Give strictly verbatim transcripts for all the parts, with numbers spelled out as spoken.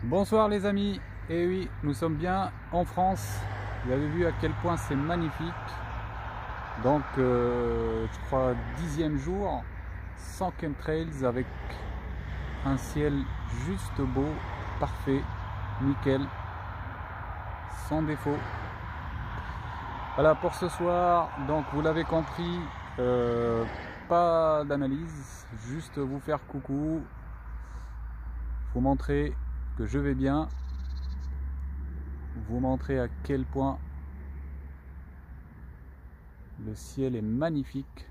Bonsoir les amis, et oui, nous sommes bien en France. Vous avez vu à quel point c'est magnifique. Donc, euh, je crois, dixième jour, sans chemtrails, avec un ciel juste beau, parfait, nickel, sans défaut. Voilà pour ce soir. Donc, vous l'avez compris, euh, pas d'analyse, juste vous faire coucou, vous montrer que je vais bien, vous montrer à quel point le ciel est magnifique.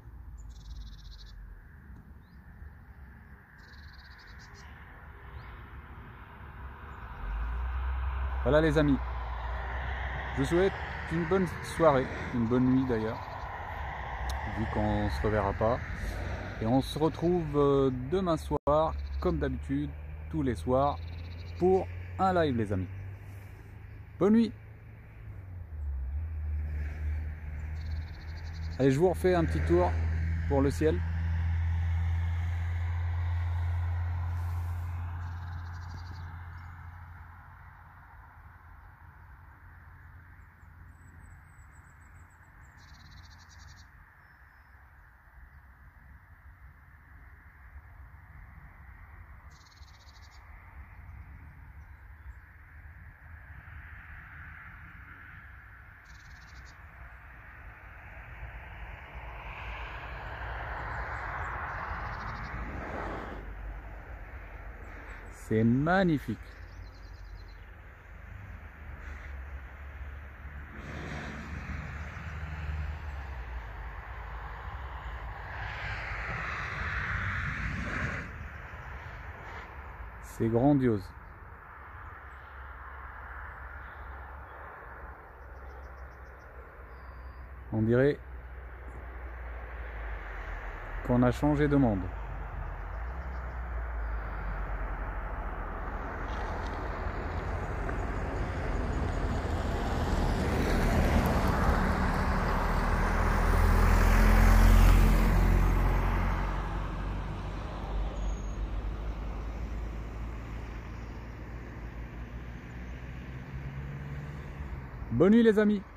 Voilà les amis, je vous souhaite une bonne soirée, une bonne nuit d'ailleurs, vu qu'on ne se reverra pas. Et on se retrouve demain soir, comme d'habitude, tous les soirs, pour un live les amis. Bonne nuit. Allez, je vous refais un petit tour pour le ciel. C'est magnifique. C'est grandiose. On dirait qu'on a changé de monde. Bonne nuit les amis.